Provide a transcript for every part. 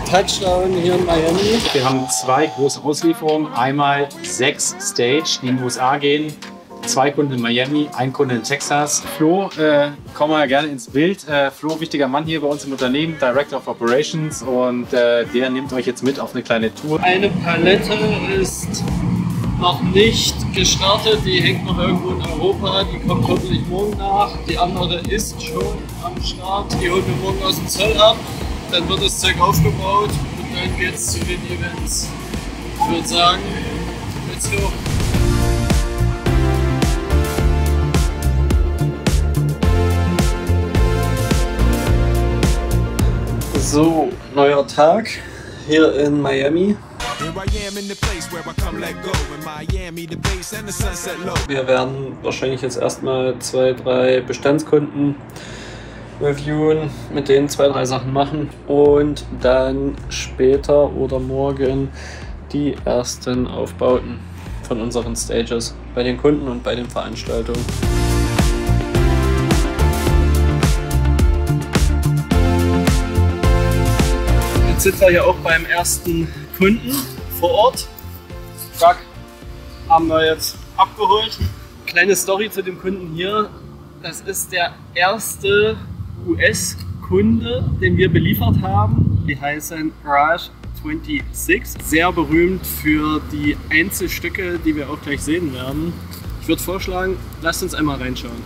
Touchdown hier in Miami. Wir haben 2 große Auslieferungen. Einmal 6 Stage, die in den USA gehen. 2 Kunden in Miami, 1 Kunde in Texas. Flo, komm mal gerne ins Bild. Flo, wichtiger Mann hier bei uns im Unternehmen, Director of Operations, und der nimmt euch jetzt mit auf eine kleine Tour. Eine Palette ist noch nicht gestartet, die hängt noch irgendwo in Europa, die kommt hoffentlich morgen nach. Die andere ist schon am Start, die holen wir morgen aus dem Zoll ab. Dann wird das Zeug aufgebaut und dann geht's zu den Events. Ich würde sagen, let's go! So, neuer Tag hier in Miami. Wir werden wahrscheinlich jetzt erstmal 2, 3 Bestandskunden reviewen, mit denen 2, 3 Sachen machen und dann später oder morgen die ersten Aufbauten von unseren Stages bei den Kunden und bei den Veranstaltungen. Jetzt sind wir hier auch beim ersten Kunden vor Ort. Truck haben wir jetzt abgeholt. Kleine Story zu dem Kunden hier. Das ist der erste US-Kunde, den wir beliefert haben. Die heißen Raj 26. Sehr berühmt für die Einzelstücke, die wir auch gleich sehen werden. Ich würde vorschlagen, lasst uns einmal reinschauen.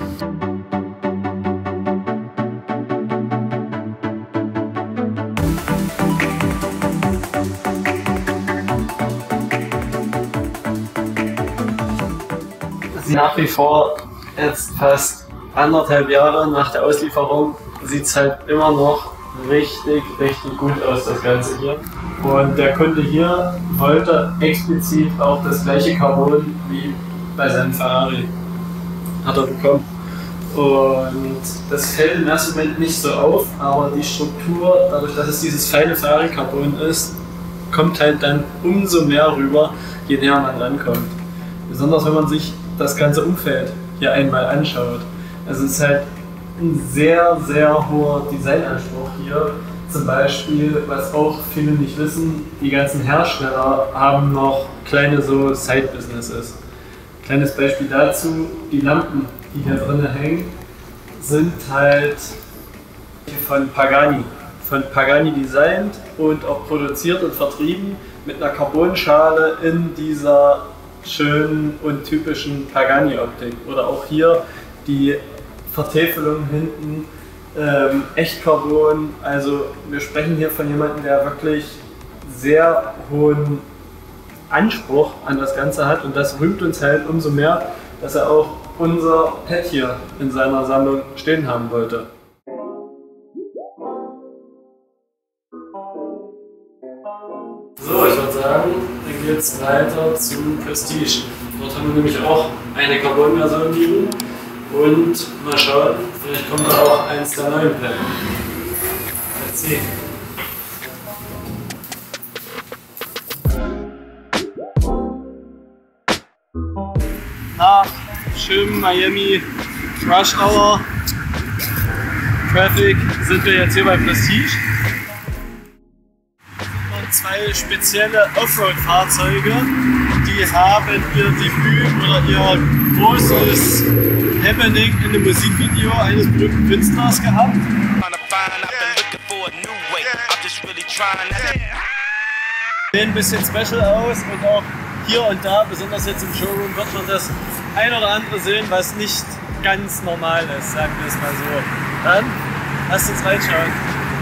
Nach wie vor, jetzt fast 1,5 Jahre nach der Auslieferung, sieht es halt immer noch richtig gut aus, das Ganze hier. Und der Kunde hier wollte explizit auch das gleiche Carbon wie bei seinem Ferrari. Hat er bekommen. Und das fällt im ersten Moment nicht so auf, aber die Struktur, dadurch, dass es dieses feine Ferrari-Carbon ist, kommt halt dann umso mehr rüber, je näher man rankommt. Besonders wenn man sich das ganze Umfeld hier einmal anschaut. Also es ist halt ein sehr hoher Designanspruch hier. Zum Beispiel, was auch viele nicht wissen, die ganzen Hersteller haben noch kleine so Side-Businesses. Kleines Beispiel dazu, die Lampen, die hier drin hängen, sind halt von Pagani. Von Pagani designt und auch produziert und vertrieben mit einer Carbonschale in dieser schönen und typischen Pagani-Optik. Oder auch hier die Vertäfelung hinten, Echtcarbon. Also wir sprechen hier von jemandem, der wirklich sehr hohen Anspruch an das Ganze hat, und das rühmt uns halt umso mehr, dass er auch unser Pad hier in seiner Sammlung stehen haben wollte. So, ich würde sagen, dann geht es weiter zum Prestige. Dort haben wir nämlich auch eine Carbon-Version liegen und mal schauen, vielleicht kommt da auch eins der neuen Pläne. Let's see. Nach schönem Miami Rush Hour Traffic sind wir jetzt hier bei Prestige. 2 spezielle Offroad-Fahrzeuge, die haben ihr Debüt oder ihr großes Happening in einem Musikvideo eines berühmten Künstlers gehabt. Sehen ein bisschen special aus, und auch hier und da, besonders jetzt im Showroom, wird man das ein oder andere sehen, was nicht ganz normal ist, sagen wir es mal so. Dann lasst uns reinschauen.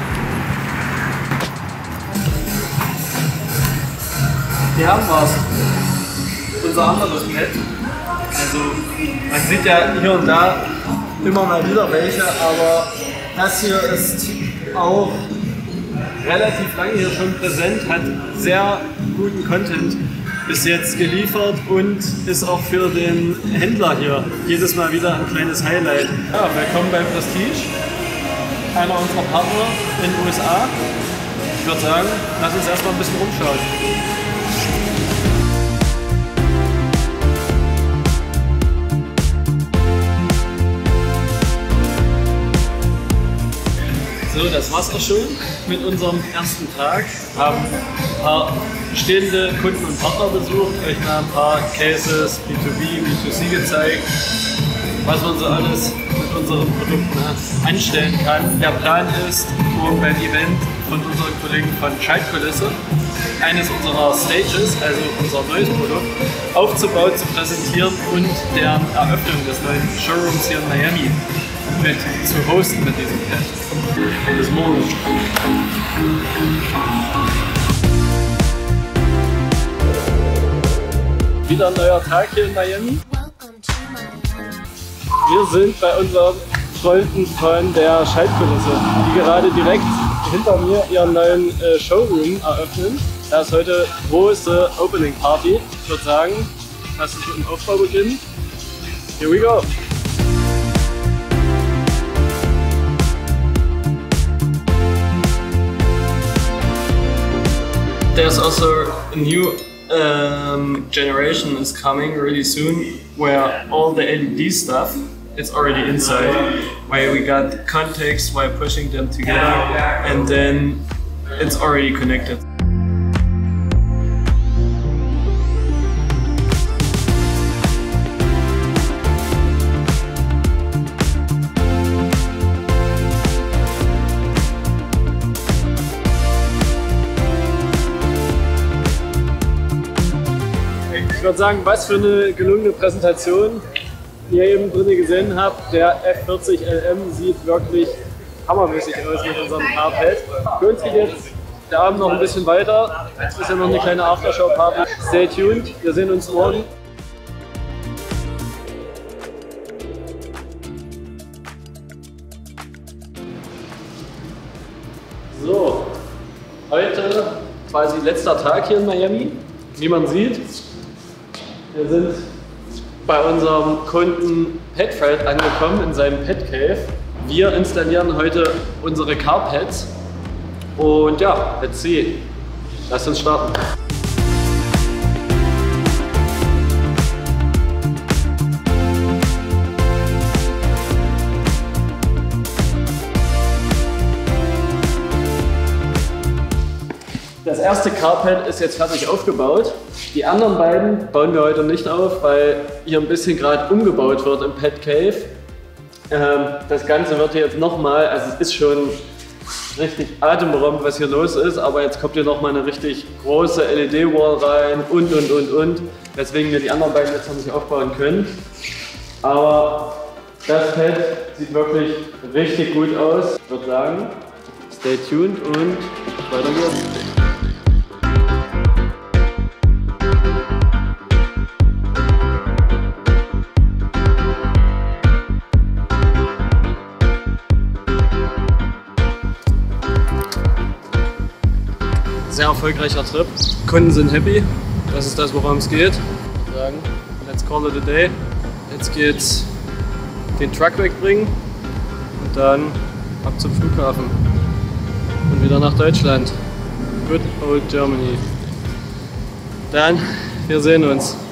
Hier haben wir es. Unser anderes Pad. Also man sieht ja hier und da immer mal wieder welche, aber das hier ist auch relativ lange hier schon präsent, hat sehr guten Content bis jetzt geliefert und ist auch für den Händler hier jedes Mal wieder ein kleines Highlight. Ja, willkommen bei Prestige, einer unserer Partner in den USA. Ich würde sagen, lass uns erstmal ein bisschen rumschauen. So, das war's auch schon mit unserem ersten Tag. Wir haben ein paar bestehende Kunden und Partner besucht, euch mal ein paar Cases, B2B, B2C gezeigt, was man so alles mit unseren Produkten anstellen kann. Der Plan ist, morgen beim Event von unseren Kollegen von Schaltkulisse eines unserer Stages, also unser neues Produkt, aufzubauen, zu präsentieren und deren Eröffnung des neuen Showrooms hier in Miami mit zu hosten mit diesem Pad. Bis morgen. Wieder ein neuer Tag hier in Miami. Wir sind bei unseren Freunden von der Schaltkulisse, die gerade direkt hinter mir ihren neuen Showroom eröffnen. Da ist heute große Opening Party. Ich würde sagen, lass uns mit dem Aufbau beginnen. Here we go! There's also a new generation is coming really soon where all the LED stuff is already inside, where we got contacts while pushing them together and then it's already connected. Ich würde sagen, was für eine gelungene Präsentation ihr eben drin gesehen habt. Der F40 LM sieht wirklich hammermäßig aus mit unserem Carpad. Für uns geht jetzt der Abend noch ein bisschen weiter. Jetzt ist ja noch eine kleine Aftershow-Party. Stay tuned, wir sehen uns morgen. So, heute quasi letzter Tag hier in Miami. Wie man sieht, wir sind bei unserem Kunden Petfred angekommen in seinem Pet Cave. Wir installieren heute unsere Carpads und ja, let's see. Lasst uns starten. Das erste Carpad ist jetzt fertig aufgebaut. Die anderen beiden bauen wir heute nicht auf, weil hier ein bisschen gerade umgebaut wird im Pet Cave. Das Ganze wird hier jetzt nochmal, also es ist schon richtig atemberaubend, was hier los ist, aber jetzt kommt hier nochmal eine richtig große LED-Wall rein und, weswegen wir die anderen beiden jetzt noch nicht aufbauen können. Aber das Pad sieht wirklich richtig gut aus. Ich würde sagen, stay tuned und weiter geht's. Sehr erfolgreicher Trip. Kunden sind happy. Das ist das, worum es geht. Ich würde sagen, let's call it a day. Jetzt geht's den Truck wegbringen und dann ab zum Flughafen und wieder nach Deutschland. Good old Germany. Dann, wir sehen uns.